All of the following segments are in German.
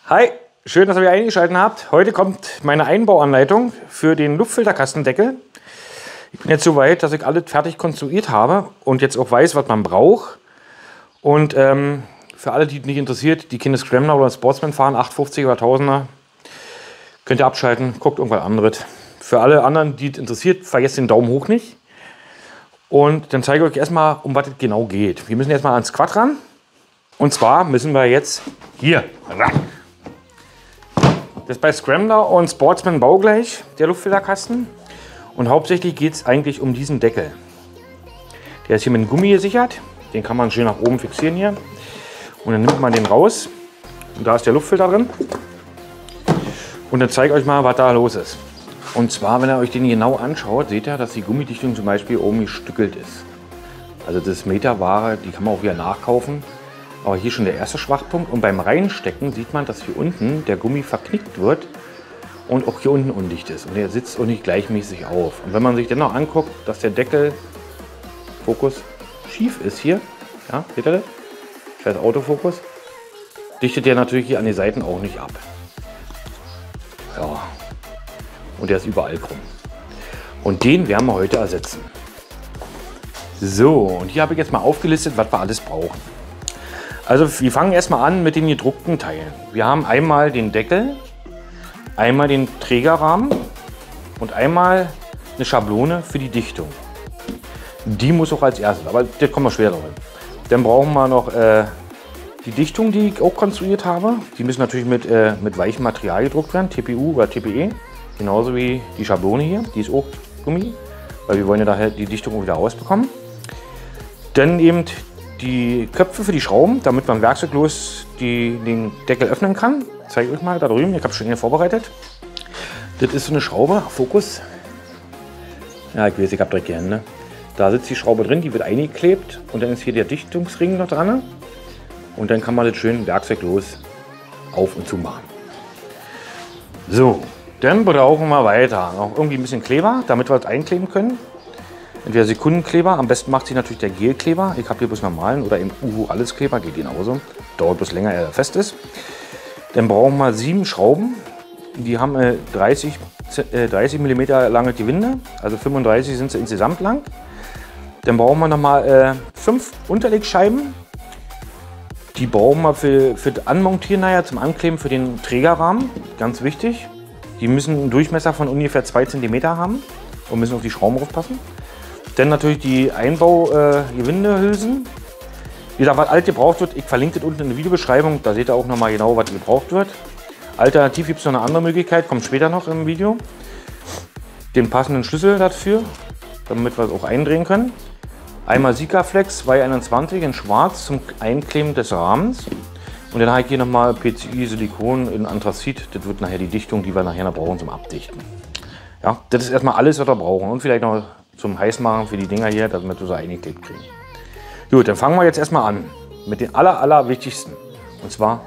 Hi, schön, dass ihr wieder eingeschaltet habt. Heute kommt meine Einbauanleitung für den Luftfilterkastendeckel. Ich bin jetzt so weit, dass ich alles fertig konstruiert habe und jetzt auch weiß, was man braucht. Und für alle, die es nicht interessiert, die keine Scrambler oder Sportsman fahren, 850 oder 1000er, könnt ihr abschalten, guckt irgendwas anderes. Für alle anderen, die es interessiert, vergesst den Daumen hoch nicht. Und dann zeige ich euch erstmal, um was es genau geht. Wir müssen erstmal ans Quad ran. Und zwar müssen wir jetzt hier ran. Das ist bei Scrambler und Sportsman baugleich, der Luftfilterkasten. Und hauptsächlich geht es eigentlich um diesen Deckel. Der ist hier mit Gummi gesichert. Den kann man schön nach oben fixieren hier. Und dann nimmt man den raus. Und da ist der Luftfilter drin. Und dann zeige ich euch mal, was da los ist. Und zwar, wenn ihr euch den genau anschaut, seht ihr, dass die Gummidichtung zum Beispiel oben gestückelt ist. Also das ist Meterware, die kann man auch wieder nachkaufen. Aber hier schon der erste Schwachpunkt. Und beim Reinstecken sieht man, dass hier unten der Gummi verknickt wird und auch hier unten undicht ist. Und der sitzt auch nicht gleichmäßig auf. Und wenn man sich dann noch anguckt, dass der Deckel, Fokus, schief ist hier, ja, seht ihr das? Scheiß Autofokus, dichtet der natürlich hier an den Seiten auch nicht ab. Ja, und der ist überall krumm. Und den werden wir heute ersetzen. So, und hier habe ich jetzt mal aufgelistet, was wir alles brauchen. Also wir fangen erstmal an mit den gedruckten Teilen. Wir haben einmal den Deckel, einmal den Trägerrahmen und einmal eine Schablone für die Dichtung. Die muss auch als erstes, aber das kommen wir später drin. Dann brauchen wir noch die Dichtung, die ich auch konstruiert habe. Die müssen natürlich mit weichem Material gedruckt werden, TPU oder TPE. Genauso wie die Schablone hier, die ist auch Gummi, weil wir wollen ja daher die Dichtung auch wieder rausbekommen. Dann eben die Köpfe für die Schrauben, damit man werkzeuglos den Deckel öffnen kann. Ich zeige euch mal da drüben, ich habe schon hier vorbereitet. Das ist so eine Schraube, Fokus. Ja, ich weiß, ich habe dreckige Hände. Da sitzt die Schraube drin, die wird eingeklebt und dann ist hier der Dichtungsring noch dran. Und dann kann man das schön werkzeuglos auf und zu machen. So, dann brauchen wir weiter noch irgendwie ein bisschen Kleber, damit wir das einkleben können. Entweder Sekundenkleber, am besten macht sich natürlich der Gelkleber. Ich habe hier bloß normalen oder im Uhu alles Kleber, geht genauso. Dauert bloß länger, er fest ist. Dann brauchen wir 7 Schrauben. Die haben 30 mm lange Gewinde, also 35 sind sie insgesamt lang. Dann brauchen wir nochmal 5 Unterlegscheiben. Die brauchen wir für das Anmontieren, zum Ankleben für den Trägerrahmen, ganz wichtig. Die müssen einen Durchmesser von ungefähr 2 cm haben und müssen auf die Schrauben aufpassen. Dann natürlich die Einbau-Gewindehülsen. Wie gesagt, was alt gebraucht wird, ich verlinke das unten in der Videobeschreibung, da seht ihr auch nochmal genau, was gebraucht wird. Alternativ gibt es noch eine andere Möglichkeit, kommt später noch im Video. Den passenden Schlüssel dafür, damit wir es auch eindrehen können. Einmal Sikaflex 221 in schwarz zum Einkleben des Rahmens. Und dann habe ich hier nochmal PCI Silikon in Anthrazit. Das wird nachher die Dichtung, die wir nachher noch brauchen zum Abdichten. Ja, das ist erstmal alles, was wir brauchen. Und vielleicht noch zum Heißmachen für die Dinger hier, damit wir so eingeklebt kriegen. Gut, dann fangen wir jetzt erstmal an mit den allerwichtigsten. Und zwar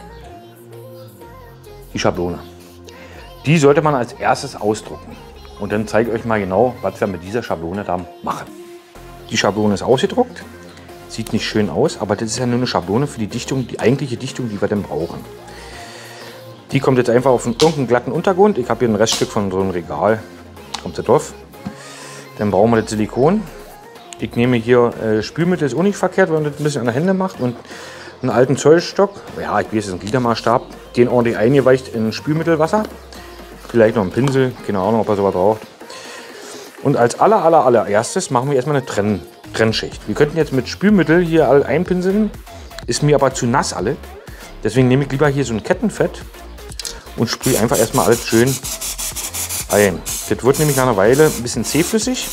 die Schablone. Die sollte man als erstes ausdrucken. Und dann zeige ich euch mal genau, was wir mit dieser Schablone da machen. Die Schablone ist ausgedruckt. Sieht nicht schön aus, aber das ist ja nur eine Schablone für die Dichtung, die eigentliche Dichtung, die wir dann brauchen. Die kommt jetzt einfach auf irgendeinen glatten Untergrund. Ich habe hier ein Reststück von so einem Regal. Kommt sie drauf. Dann brauchen wir das Silikon. Ich nehme hier Spülmittel, ist auch nicht verkehrt, wenn man das ein bisschen an der Hände macht. Und einen alten Zollstock, ja, ich weiß, das ist ein Gliedermaßstab, den ordentlich eingeweicht in Spülmittelwasser. Vielleicht noch einen Pinsel, keine Ahnung, ob er sowas braucht. Und als allererstes machen wir erstmal eine Trennschicht. Wir könnten jetzt mit Spülmittel hier all einpinseln, ist mir aber zu nass alle. Deswegen nehme ich lieber hier so ein Kettenfett und sprühe einfach erstmal alles schön ein. Das wird nämlich nach einer Weile ein bisschen zähflüssig.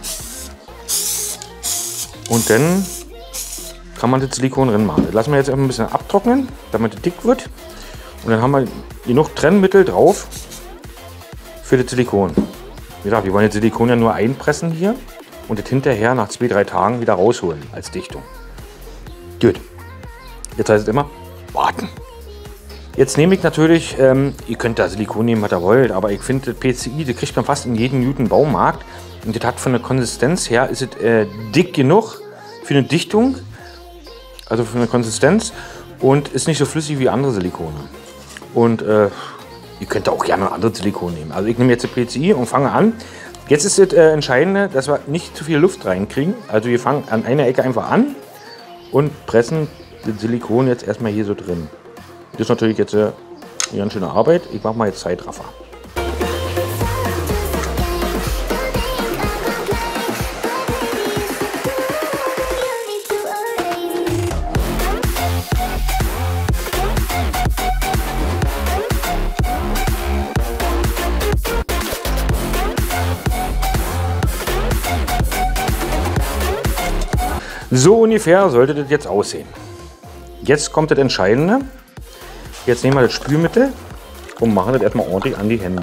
Und dann kann man das Silikon drin machen. Das lassen wir jetzt ein bisschen abtrocknen, damit es dick wird. Und dann haben wir genug Trennmittel drauf für das Silikon. Wie gesagt, wir wollen das Silikon ja nur einpressen hier und das hinterher nach 2-3 Tagen wieder rausholen als Dichtung. Gut. Jetzt heißt es immer warten. Jetzt nehme ich natürlich, ihr könnt da Silikon nehmen, was ihr wollt, aber ich finde das PCI, das kriegt man fast in jedem guten Baumarkt. Und das hat von der Konsistenz her, ist es dick genug für eine Dichtung, also für eine Konsistenz und ist nicht so flüssig wie andere Silikone. Und ihr könnt auch gerne andere Silikon nehmen. Also ich nehme jetzt die PCI und fange an. Jetzt ist das Entscheidende, dass wir nicht zu viel Luft reinkriegen. Also wir fangen an einer Ecke einfach an und pressen das Silikon jetzt erstmal hier so drin. Das ist natürlich jetzt eine ganz schöne Arbeit. Ich mache mal jetzt Zeitraffer. So ungefähr sollte das jetzt aussehen. Jetzt kommt das Entscheidende. Jetzt nehmen wir das Spülmittel und machen das erstmal ordentlich an die Hände.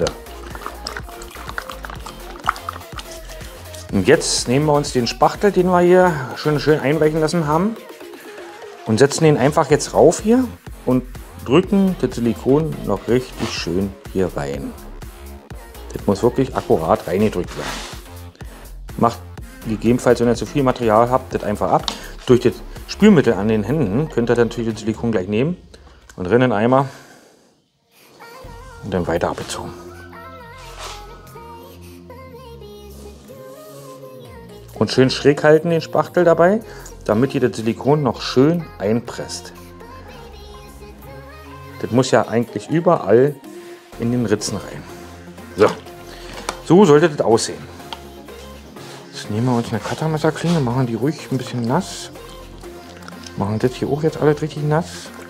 Und jetzt nehmen wir uns den Spachtel, den wir hier schön einweichen lassen haben, und setzen den einfach jetzt rauf hier und drücken das Silikon noch richtig schön hier rein. Das muss wirklich akkurat reingedrückt werden. Macht gegebenenfalls, wenn ihr zu viel Material habt, das einfach ab. Durch das Spülmittel an den Händen könnt ihr natürlich das Silikon gleich nehmen und rein in den Eimer und dann weiter abgezogen. Und schön schräg halten den Spachtel dabei, damit ihr das Silikon noch schön einpresst. Das muss ja eigentlich überall in den Ritzen rein. So sollte das aussehen. Jetzt nehmen wir uns eine Cuttermesserklinge, machen die ruhig ein bisschen nass. Machen das hier auch jetzt alles richtig nass.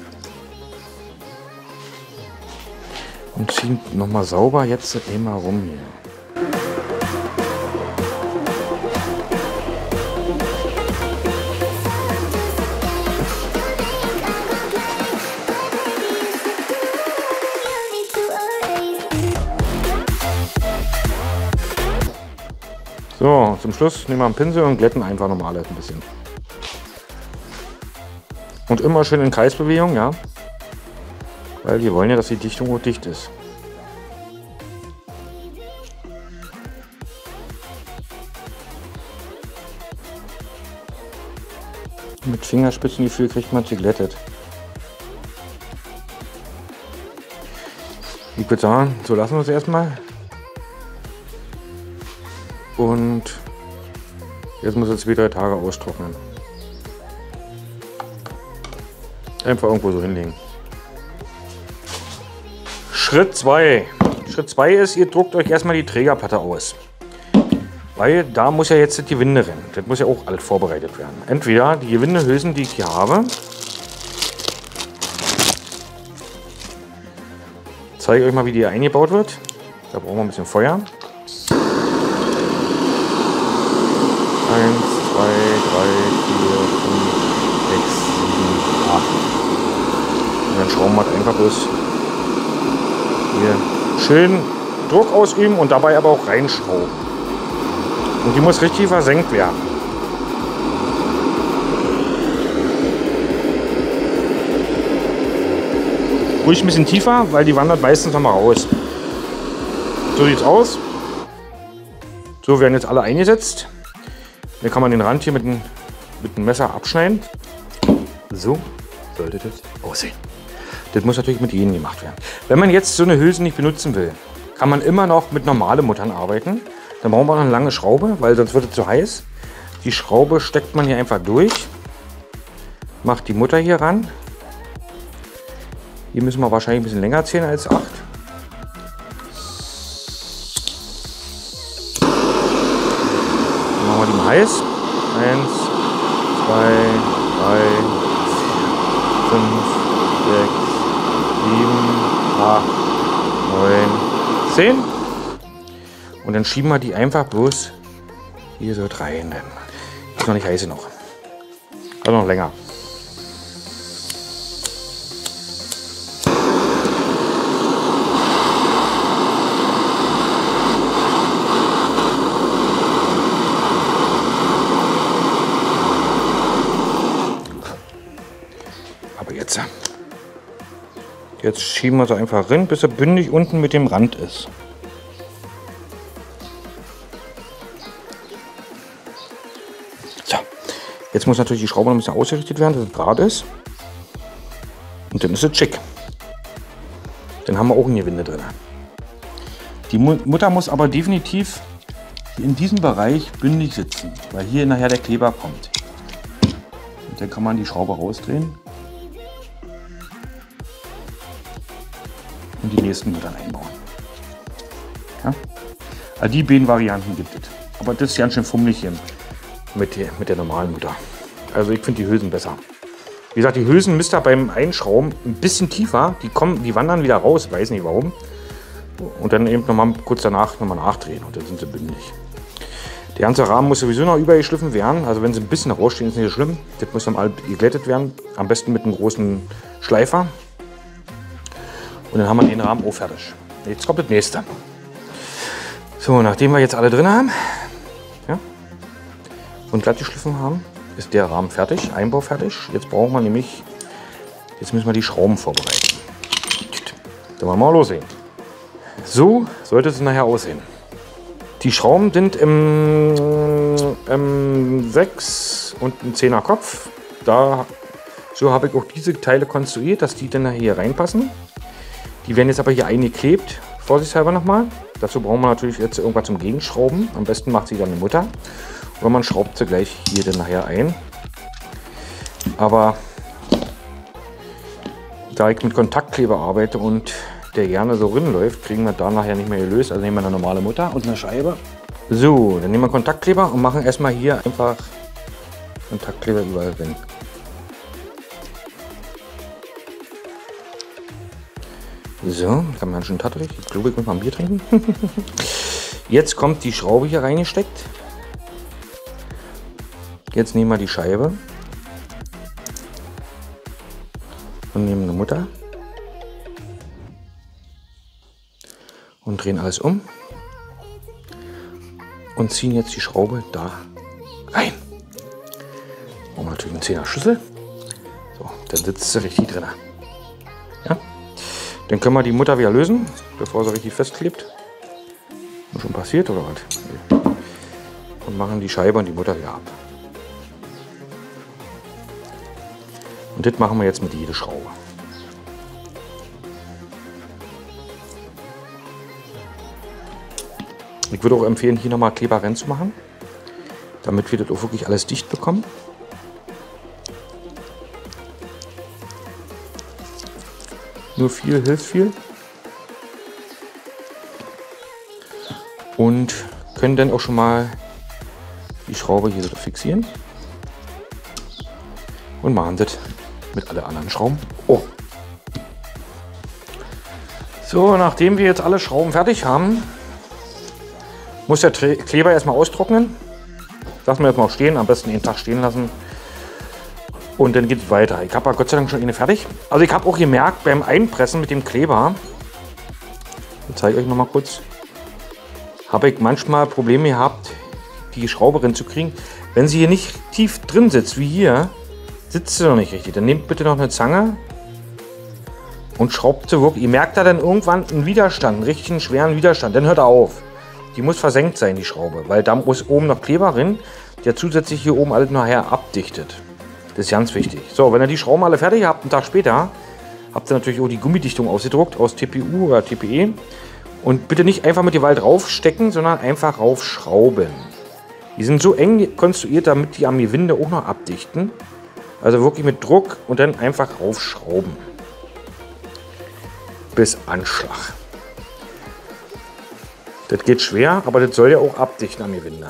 Und ziehen nochmal sauber jetzt das immer rum hier. So, zum Schluss nehmen wir einen Pinsel und glätten einfach nochmal ein bisschen. Und immer schön in Kreisbewegung, ja. Weil wir wollen ja, dass die Dichtung auch dicht ist. Mit Fingerspitzengefühl kriegt man es geglättet. Ich würde sagen, so lassen wir es erstmal. Und jetzt muss es 2-3 Tage austrocknen. Einfach irgendwo so hinlegen. Schritt 2. Schritt 2 ist, ihr druckt euch erstmal die Trägerplatte aus. Weil da muss ja jetzt das Gewinde rein. Das muss ja auch alles vorbereitet werden. Entweder die Gewindehülsen, die ich hier habe. Ich zeige euch mal, wie die eingebaut wird. Da brauchen wir ein bisschen Feuer. 1, 2, 3, 4, 5, 6, 7, 8. Und dann schrauben wir einfach bloß hier schön Druck ausüben und dabei aber auch reinschrauben. Und die muss richtig versenkt werden. Ruhig ein bisschen tiefer, weil die wandert meistens nochmal raus. So sieht's aus. So werden jetzt alle eingesetzt. Dann kann man den Rand hier mit dem Messer abschneiden. So sollte das aussehen. Das muss natürlich mit jedem gemacht werden. Wenn man jetzt so eine Hülse nicht benutzen will, kann man immer noch mit normalen Muttern arbeiten. Dann brauchen wir noch eine lange Schraube, weil sonst wird es zu heiß. Die Schraube steckt man hier einfach durch. Macht die Mutter hier ran. Hier müssen wir wahrscheinlich ein bisschen länger ziehen als 8. Dann machen wir die mal heiß. 1, 2, 3, 4, 5, 6, 7, 8, 9, 10. Und dann schieben wir die einfach bloß hier so rein. Ist noch nicht heiß genug. Also noch länger. Aber jetzt schieben wir sie einfach rein, bis er bündig unten mit dem Rand ist. So, jetzt muss natürlich die Schraube noch ein bisschen ausgerichtet werden, dass es gerade ist. Und dann ist es schick. Dann haben wir auch ein Gewinde drin. Die Mutter muss aber definitiv in diesem Bereich bündig sitzen, weil hier nachher der Kleber kommt. Und dann kann man die Schraube rausdrehen und die nächsten Muttern einbauen. Ja? Also die beiden Varianten gibt es. Aber das ist ganz schön fummelig hier mit der normalen Mutter. Also ich finde die Hülsen besser. Wie gesagt, die Hülsen müsst ihr beim Einschrauben ein bisschen tiefer. Die wandern wieder raus, weiß nicht warum. Und dann eben nochmal kurz danach nochmal nachdrehen und dann sind sie bündig. Der ganze Rahmen muss sowieso noch übergeschliffen werden. Also wenn sie ein bisschen rausstehen, ist nicht so schlimm. Das muss dann geglättet werden. Am besten mit einem großen Schleifer. Und dann haben wir den Rahmen auch fertig. Jetzt kommt das nächste. So, nachdem wir jetzt alle drin haben, ja, und glatt geschliffen haben, ist der Rahmen fertig, Einbau fertig. Jetzt brauchen wir nämlich, jetzt müssen wir die Schrauben vorbereiten. Dann wollen wir mal loslegen. So sollte es nachher aussehen. Die Schrauben sind im 6 und ein 10er Kopf. So habe ich auch diese Teile konstruiert, dass die dann hier reinpassen. Die werden jetzt aber hier eingeklebt, vorsichtshalber nochmal. Dazu brauchen wir natürlich jetzt irgendwas zum Gegenschrauben. Am besten macht sie dann eine Mutter. Oder man schraubt sie gleich hier dann nachher ein. Aber da ich mit Kontaktkleber arbeite und der gerne so läuft, kriegen wir da nachher nicht mehr gelöst. Also nehmen wir eine normale Mutter und eine Scheibe. So, dann nehmen wir Kontaktkleber und machen erstmal hier einfach Kontaktkleber überall drin. So, kann man schon tattelig. Ich glaube, ich muss mal ein Bier trinken. Jetzt kommt die Schraube hier reingesteckt. Jetzt nehmen wir die Scheibe und nehmen eine Mutter und drehen alles um und ziehen jetzt die Schraube da rein. Brauchen wir natürlich eine 10er Schüssel. So, dann sitzt sie richtig drin. Ja? Dann können wir die Mutter wieder lösen, bevor sie richtig festklebt. Ist schon passiert oder was? Und machen die Scheibe und die Mutter wieder ab. Und das machen wir jetzt mit jeder Schraube. Ich würde auch empfehlen, hier nochmal Kleber reinzumachen, damit wir das auch wirklich alles dicht bekommen. Nur viel hilft viel. Und können dann auch schon mal die Schraube hier so fixieren. Und machen das mit allen anderen Schrauben. Oh. So, nachdem wir jetzt alle Schrauben fertig haben, muss der Kleber erstmal austrocknen. Lassen wir jetzt mal stehen, am besten einen Tag stehen lassen. Und dann geht es weiter. Ich habe Gott sei Dank schon eine fertig. Also ich habe auch gemerkt beim Einpressen mit dem Kleber, ich zeige euch noch mal kurz, habe ich manchmal Probleme gehabt, die Schraube reinzukriegen. Wenn sie hier nicht tief drin sitzt, wie hier, sitzt sie noch nicht richtig. Dann nehmt bitte noch eine Zange und schraubt sie wirklich. Ihr merkt da dann irgendwann einen Widerstand, einen richtigen schweren Widerstand. Dann hört er auf. Die muss versenkt sein, die Schraube, weil da muss oben noch Kleber rein, der zusätzlich hier oben alles nachher abdichtet. Das ist ganz wichtig. So, wenn ihr die Schrauben alle fertig habt, einen Tag später, habt ihr natürlich auch die Gummidichtung ausgedruckt aus TPU oder TPE. Und bitte nicht einfach mit Gewalt raufstecken, sondern einfach raufschrauben. Die sind so eng konstruiert, damit die am Gewinde auch noch abdichten. Also wirklich mit Druck und dann einfach raufschrauben. Bis Anschlag. Das geht schwer, aber das soll ja auch abdichten am Gewinde.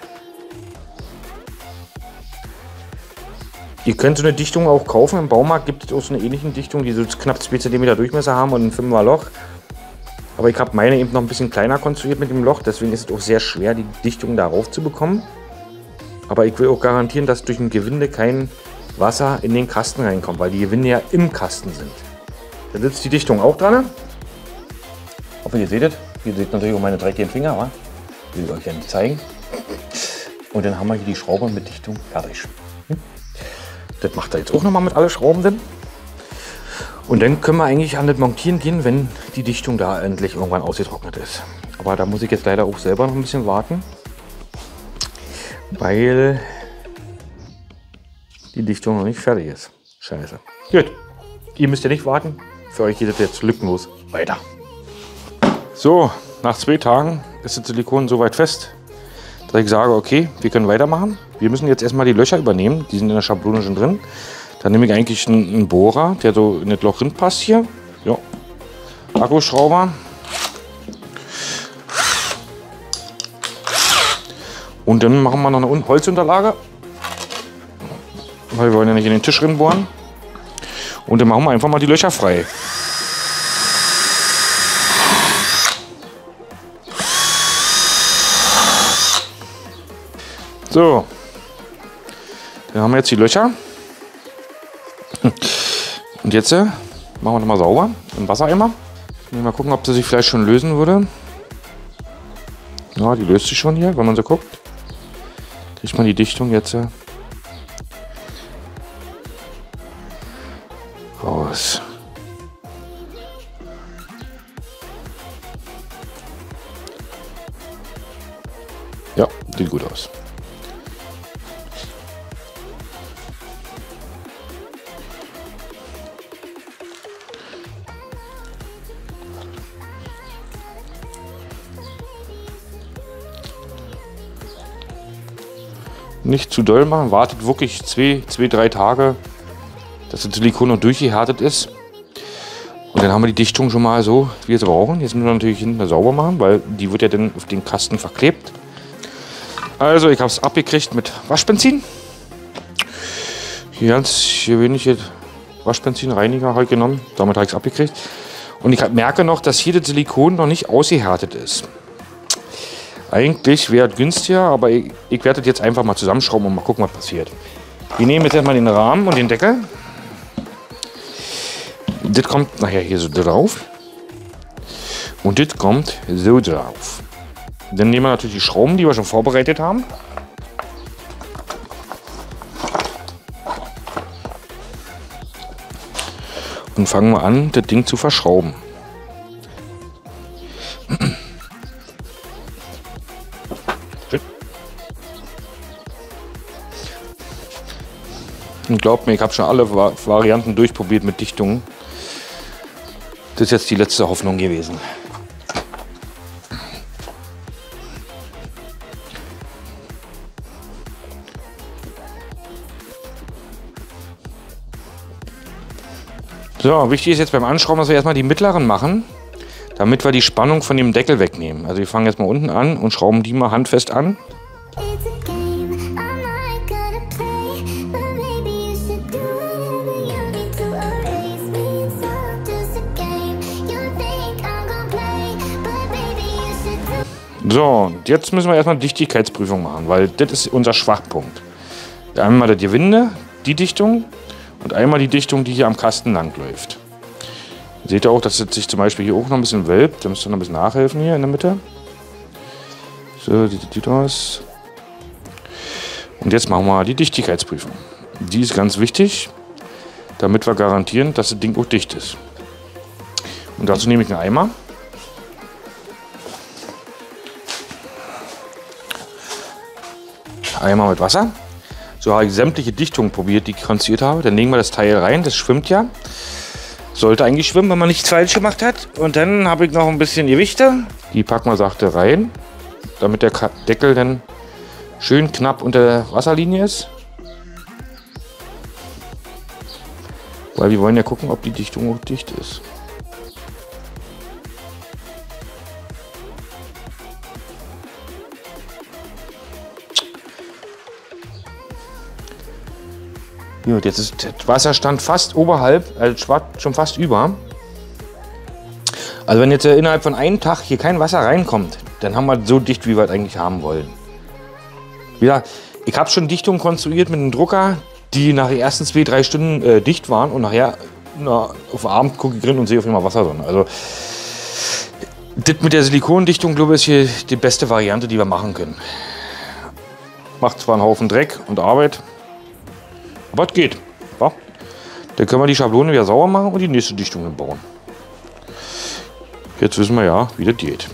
Ihr könnt so eine Dichtung auch kaufen. Im Baumarkt gibt es auch so eine ähnliche Dichtung, die so knapp 2 cm Durchmesser haben und ein 5er Loch. Aber ich habe meine eben noch ein bisschen kleiner konstruiert mit dem Loch. Deswegen ist es auch sehr schwer, die Dichtung darauf zu bekommen. Aber ich will auch garantieren, dass durch ein Gewinde kein Wasser in den Kasten reinkommt, weil die Gewinde ja im Kasten sind. Da sitzt die Dichtung auch dran. Ich hoffe, ihr seht es. Ihr seht natürlich auch meine dreckigen Finger, wa? Will ich euch ja nicht zeigen. Und dann haben wir hier die Schraube mit Dichtung fertig. Das macht er jetzt auch nochmal mit allen Schrauben drin. Und dann können wir eigentlich an das Montieren gehen, wenn die Dichtung da endlich irgendwann ausgetrocknet ist. Aber da muss ich jetzt leider auch selber noch ein bisschen warten, weil die Dichtung noch nicht fertig ist. Scheiße. Gut, ihr müsst ja nicht warten. für euch geht das jetzt lückenlos weiter. So, nach 2 Tagen ist das Silikon soweit fest, dass ich sage, okay, wir können weitermachen. Wir müssen jetzt erstmal die Löcher übernehmen, die sind in der Schablone schon drin. Dann nehme ich eigentlich einen Bohrer, der so in das Loch drin passt hier. Ja. Akkuschrauber. Und dann machen wir noch eine Holzunterlage. Weil wir wollen ja nicht in den Tisch bohren. Und dann machen wir einfach mal die Löcher frei. So. Dann haben wir jetzt die Löcher. Und jetzt machen wir noch mal sauber im Wassereimer. Mal gucken, ob sie sich vielleicht schon lösen würde. Ja, die löst sich schon hier, wenn man so guckt. Kriegt man die Dichtung jetzt raus. Ja, sieht gut aus. Nicht zu doll machen, wartet wirklich 2-3 Tage, dass das Silikon noch durchgehärtet ist. Und dann haben wir die Dichtung schon mal so, wie wir sie brauchen. Jetzt müssen wir natürlich hinten sauber machen, weil die wird ja dann auf den Kasten verklebt. Also ich habe es abgekriegt mit Waschbenzin. Hier ganz gewöhnliche Waschbenzinreiniger halt genommen. Damit habe ich es abgekriegt. Und ich merke noch, dass hier das Silikon noch nicht ausgehärtet ist. Eigentlich wäre es günstiger, aber ich werde das jetzt einfach mal zusammenschrauben und mal gucken, was passiert. Wir nehmen jetzt erstmal den Rahmen und den Deckel. Das kommt nachher hier so drauf. Und das kommt so drauf. Dann nehmen wir natürlich die Schrauben, die wir schon vorbereitet haben. Und fangen wir an, das Ding zu verschrauben. Und glaubt mir, ich habe schon alle Varianten durchprobiert mit Dichtungen. Das ist jetzt die letzte Hoffnung gewesen. So, wichtig ist jetzt beim Anschrauben, dass wir erstmal die mittleren machen, damit wir die Spannung von dem Deckel wegnehmen. Also wir fangen jetzt mal unten an und schrauben die mal handfest an. So, jetzt müssen wir erstmal eine Dichtigkeitsprüfung machen, weil das ist unser Schwachpunkt. Einmal das Gewinde, die Dichtung und einmal die Dichtung, die hier am Kasten lang läuft. Seht ihr auch, dass es sich zum Beispiel hier auch noch ein bisschen wölbt. Da müsst ihr noch ein bisschen nachhelfen hier in der Mitte. So, die sieht aus. Und jetzt machen wir die Dichtigkeitsprüfung. Die ist ganz wichtig, damit wir garantieren, dass das Ding auch dicht ist. Und dazu nehme ich einen Eimer. Eimer mit Wasser. So habe ich sämtliche Dichtungen probiert, die ich konstruiert habe. Dann legen wir das Teil rein, das schwimmt ja. Sollte eigentlich schwimmen, wenn man nichts falsch gemacht hat. Und dann habe ich noch ein bisschen Gewichte. Die packen wir sachte rein, damit der Deckel dann schön knapp unter der Wasserlinie ist. Weil wir wollen ja gucken, ob die Dichtung auch dicht ist. Gut, jetzt ist der Wasserstand fast oberhalb, also schon fast über. Also wenn jetzt innerhalb von einem Tag hier kein Wasser reinkommt, dann haben wir so dicht, wie wir es eigentlich haben wollen. Ja, ich habe schon Dichtungen konstruiert mit einem Drucker, die nach den ersten 2-3 Stunden dicht waren und nachher auf Abend gucke ich drin und sehe auf einmal Wasser drin. Also das mit der Silikondichtung, glaube ich, ist hier die beste Variante, die wir machen können. Macht zwar einen Haufen Dreck und Arbeit, aber es geht. Ja? Dann können wir die Schablone wieder sauber machen und die nächste Dichtung bauen. Jetzt wissen wir ja, wie das geht.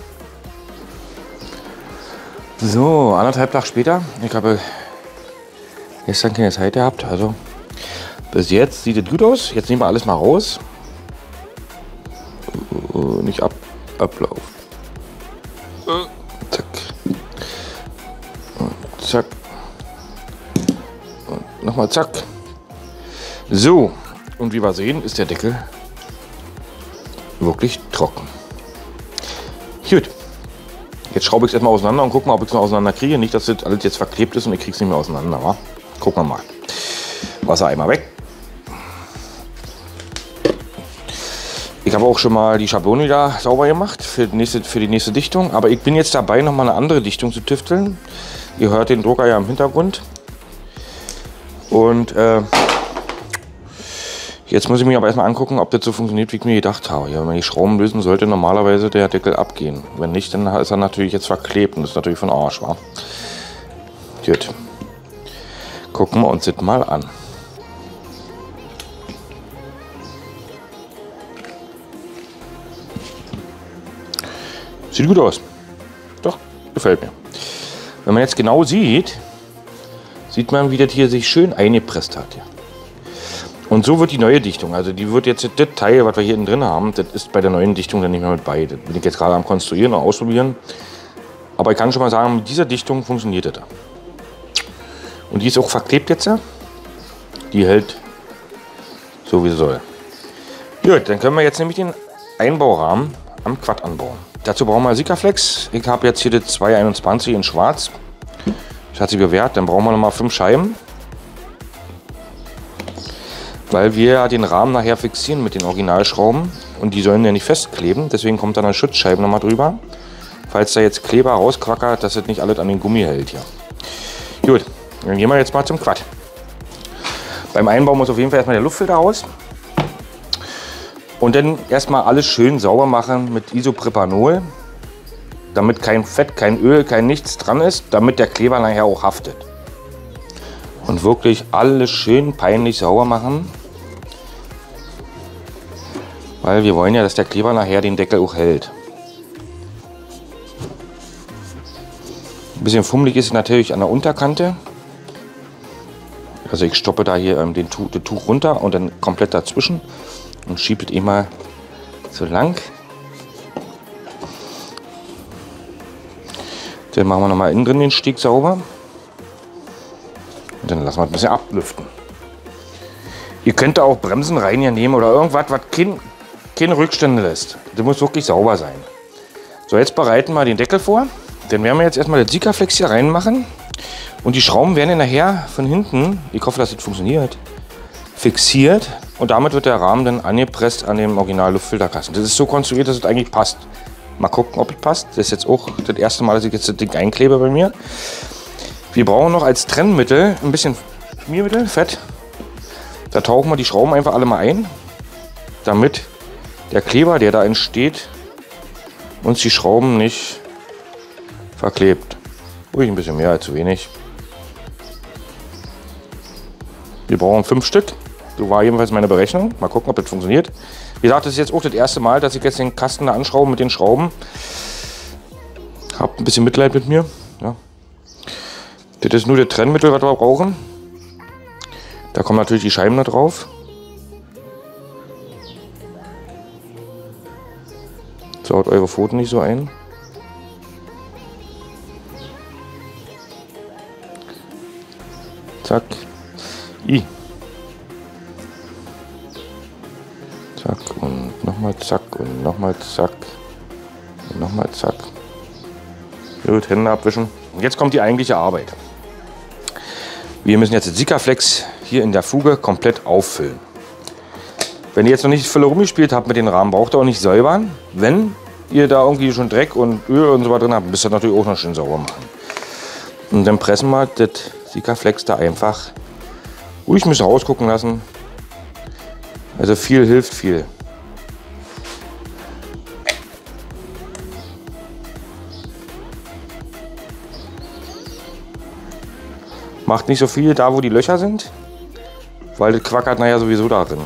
So, 1,5 Tage später. Ich habe gestern keine Zeit gehabt. Also bis jetzt sieht es gut aus. Jetzt nehmen wir alles mal raus. nicht ablaufen. Zack. Und zack. Und nochmal zack. So. Und wie wir sehen, ist der Deckel wirklich trocken. Gut. Jetzt schraube ich es erstmal auseinander und gucke mal, ob ich es noch auseinander kriege. Nicht, dass das alles jetzt verklebt ist und ich kriege es nicht mehr auseinander. Wa? Gucken wir mal. Wassereimer weg. Ich habe auch schon mal die Schablone da sauber gemacht für die nächste Dichtung. Aber ich bin jetzt dabei, noch mal eine andere Dichtung zu tüfteln. Ihr hört den Drucker ja im Hintergrund. Und jetzt muss ich mir aber erstmal angucken, ob das so funktioniert, wie ich mir gedacht habe. Ja, wenn man die Schrauben lösen, sollte normalerweise der Deckel abgehen. Wenn nicht, dann ist er natürlich jetzt verklebt und das ist natürlich von Arsch, wa? Gut. Gucken wir uns das mal an. Sieht gut aus. Doch, gefällt mir. Wenn man jetzt genau sieht, sieht man, wie das hier sich schön eingepresst hat. Ja. Und so wird die neue Dichtung, also die wird jetzt das Teil, was wir hier drin haben, das ist bei der neuen Dichtung dann nicht mehr mit bei. Das bin ich jetzt gerade am Konstruieren und Ausprobieren. Aber ich kann schon mal sagen, mit dieser Dichtung funktioniert das. Und die ist auch verklebt jetzt. Die hält so wie sie soll. Gut, dann können wir jetzt nämlich den Einbaurahmen am Quad anbauen. Dazu brauchen wir Sikaflex. Ich habe jetzt hier das 221 in schwarz. Das hat sich bewährt. Dann brauchen wir nochmal 5 Scheiben. Weil wir ja den Rahmen nachher fixieren mit den Originalschrauben. Und die sollen ja nicht festkleben. Deswegen kommt dann eine Schutzscheibe nochmal drüber. Falls da jetzt Kleber rausquackert, dass das nicht alles an den Gummi hält hier. Gut, dann gehen wir jetzt mal zum Quad. Beim Einbau muss auf jeden Fall erstmal der Luftfilter raus. Und dann erstmal alles schön sauber machen mit Isopropanol, damit kein Fett, kein Öl, kein nichts dran ist, damit der Kleber nachher auch haftet. Und wirklich alles schön peinlich sauber machen, weil wir wollen ja, dass der Kleber nachher den Deckel auch hält. Ein bisschen fummelig ist es natürlich an der Unterkante. Also ich stoppe da hier das Tuch runter und dann komplett dazwischen. Und schiebt es immer so lang. Dann machen wir nochmal innen drin den Steg sauber. Und dann lassen wir es ein bisschen ablüften. Ihr könnt da auch Bremsen rein hier nehmen oder irgendwas, was keine Rückstände lässt. Das muss wirklich sauber sein. So, jetzt bereiten wir den Deckel vor. Dann werden wir jetzt erstmal das Sikaflex hier reinmachen. Und die Schrauben werden dann nachher von hinten, ich hoffe, dass das funktioniert, fixiert. Und damit wird der Rahmen dann angepresst an dem Original Luftfilterkasten. Das ist so konstruiert, dass es eigentlich passt. Mal gucken, ob es passt. Das ist jetzt auch das erste Mal, dass ich jetzt das Ding einklebe bei mir. Wir brauchen noch als Trennmittel ein bisschen Schmiermittel, Fett. Da tauchen wir die Schrauben einfach alle mal ein, damit der Kleber, der da entsteht, uns die Schrauben nicht verklebt. Ruhig ein bisschen mehr als zu wenig. Wir brauchen 5 Stück. So war jedenfalls meine Berechnung. Mal gucken, ob das funktioniert. Wie gesagt, das ist jetzt auch das erste Mal, dass ich jetzt den Kasten da anschraube mit den Schrauben. Habt ein bisschen Mitleid mit mir. Ja. Das ist nur das Trennmittel, was wir brauchen. Da kommen natürlich die Scheiben da drauf. Saut eure Pfoten nicht so ein. Zack. Zack und nochmal zack und nochmal zack und nochmal zack. Gut, Hände abwischen. Und jetzt kommt die eigentliche Arbeit. Wir müssen jetzt das Sikaflex hier in der Fuge komplett auffüllen. Wenn ihr jetzt noch nicht voll rumgespielt habt mit den Rahmen, braucht ihr auch nicht säubern. Wenn ihr da irgendwie schon Dreck und Öl und so weiter drin habt, müsst ihr natürlich auch noch schön sauber machen. Und dann pressen wir das Sikaflex da einfach ruhig ein bisschen rausgucken lassen. Also viel hilft viel. Macht nicht so viel da, wo die Löcher sind, weil das quackert nachher sowieso darin.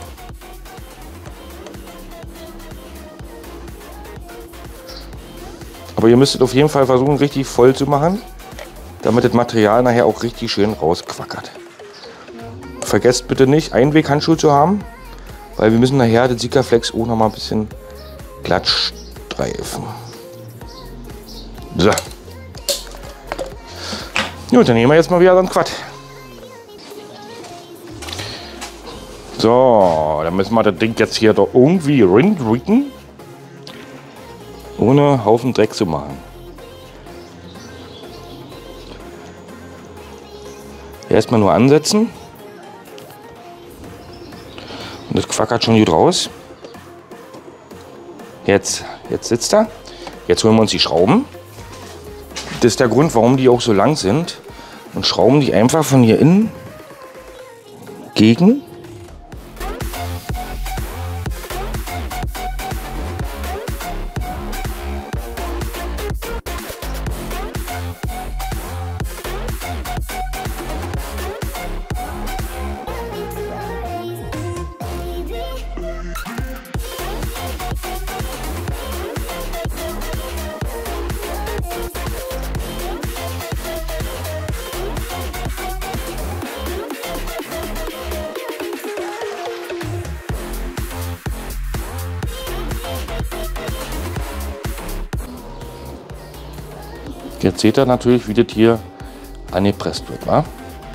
Aber ihr müsstet auf jeden Fall versuchen, richtig voll zu machen, damit das Material nachher auch richtig schön rausquackert. Vergesst bitte nicht, Einweghandschuhe zu haben, weil wir müssen nachher das Sikaflex auch noch mal ein bisschen glatt Streifen. So. Gut, dann nehmen wir jetzt mal wieder so ein Quad. So, dann müssen wir das Ding jetzt hier doch irgendwie rindrücken, ohne Haufen Dreck zu machen. Erstmal nur ansetzen. Und das quackert schon gut raus. Jetzt sitzt er. Jetzt holen wir uns die Schrauben. Das ist der Grund, warum die auch so lang sind. Und schrauben die einfach von hier innen gegen. Jetzt seht ihr natürlich, wie das hier angepresst wird. Wa?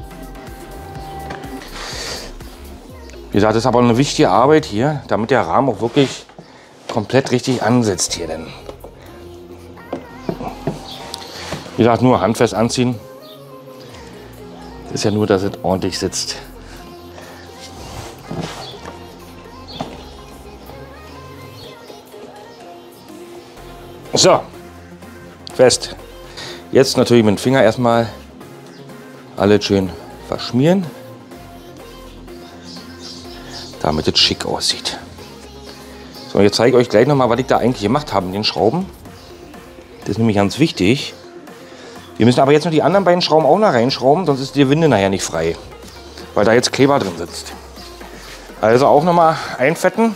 Wie gesagt, das ist aber eine wichtige Arbeit hier, damit der Rahmen auch wirklich komplett richtig ansetzt hier. Denn wie gesagt, nur handfest anziehen. Das ist ja nur, dass es ordentlich sitzt. So, fest. Jetzt natürlich mit dem Finger erstmal alles schön verschmieren, damit es schick aussieht. So, jetzt zeige ich euch gleich noch mal, was ich da eigentlich gemacht habe mit den Schrauben. Das ist nämlich ganz wichtig. Wir müssen aber jetzt noch die anderen beiden Schrauben auch noch reinschrauben, sonst ist die Winde nachher nicht frei, weil da jetzt Kleber drin sitzt. Also auch noch mal einfetten.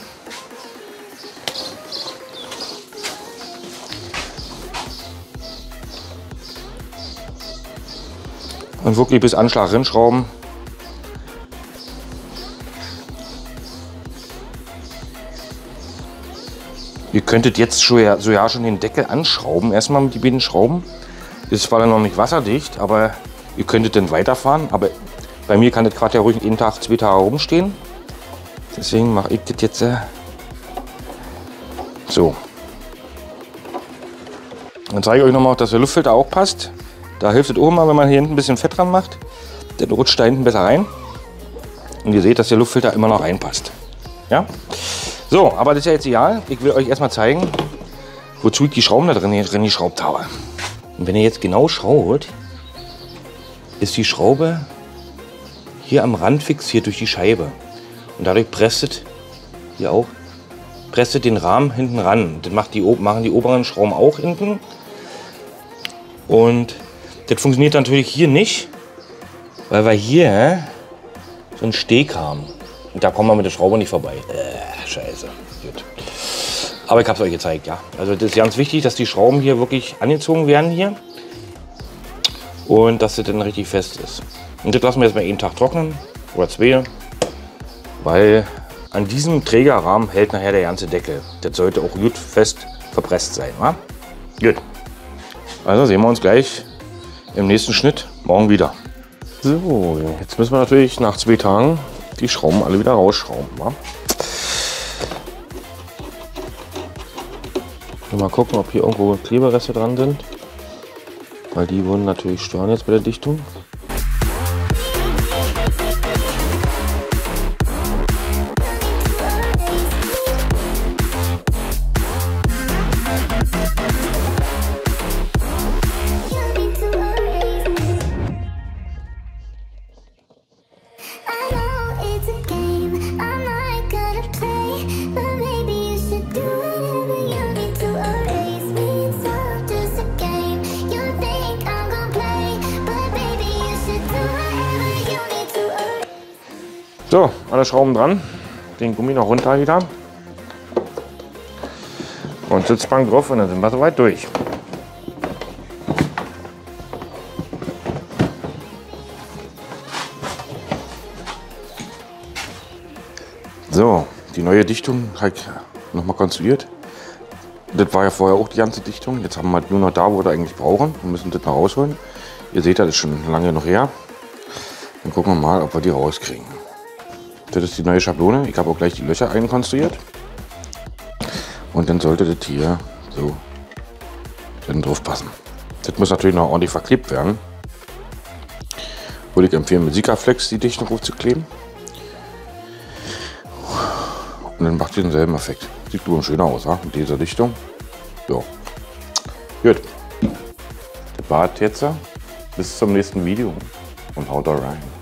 Und wirklich bis Anschlag rinschrauben. Ihr könntet jetzt schon den Deckel anschrauben. Erstmal mit die beiden Schrauben. Das ist zwar dann noch nicht wasserdicht, aber ihr könntet dann weiterfahren. Aber bei mir kann das Quad ja ruhig einen Tag, 2 Tage rumstehen. Deswegen mache ich das jetzt so. Dann zeige ich euch noch mal, dass der Luftfilter auch passt. Da hilft es auch mal, wenn man hier hinten ein bisschen Fett dran macht. Dann rutscht da hinten besser rein. Und ihr seht, dass der Luftfilter immer noch reinpasst. Ja? So, aber das ist ja jetzt egal. Ich will euch erstmal zeigen, wozu ich die Schrauben da drin geschraubt habe. Und wenn ihr jetzt genau schaut, ist die Schraube hier am Rand fixiert durch die Scheibe. Und dadurch presst es hier auch, presst es den Rahmen hinten ran. Das machen die oberen Schrauben auch hinten. Und das funktioniert natürlich hier nicht, weil wir hier so einen Steg haben. Und da kommen wir mit der Schraube nicht vorbei. Scheiße. Gut. Aber ich habe es euch gezeigt, ja. Also das ist ganz wichtig, dass die Schrauben hier wirklich angezogen werden hier. Und dass das dann richtig fest ist. Und das lassen wir jetzt mal einen Tag trocknen oder 2. Weil an diesem Trägerrahmen hält nachher der ganze Deckel. Das sollte auch gut fest verpresst sein, wa? Gut. Also sehen wir uns gleich im nächsten Schnitt morgen wieder. So, jetzt müssen wir natürlich nach 2 Tagen die Schrauben alle wieder rausschrauben. Wa? Mal gucken, ob hier irgendwo Klebereste dran sind. Weil die würden natürlich stören jetzt bei der Dichtung. So, alle Schrauben dran, den Gummi noch runter wieder und Sitzbank drauf und dann sind wir soweit durch. So, die neue Dichtung habe ich nochmal konstruiert. Das war ja vorher auch die ganze Dichtung. Jetzt haben wir nur noch da, wo wir eigentlich brauchen. Wir müssen das noch rausholen. Ihr seht, das ist schon lange noch her. Dann gucken wir mal, ob wir die rauskriegen. Das ist die neue Schablone. Ich habe auch gleich die Löcher einkonstruiert. Und dann sollte das hier so dann drauf passen. Das muss natürlich noch ordentlich verklebt werden. Würde ich empfehlen, mit Sikaflex die Dichtung aufzukleben. Und dann macht ihr denselben Effekt. Sieht nur schöner aus, wa? Mit dieser Dichtung. Ja. Gut. Das war es jetzt. Bis zum nächsten Video und haut rein.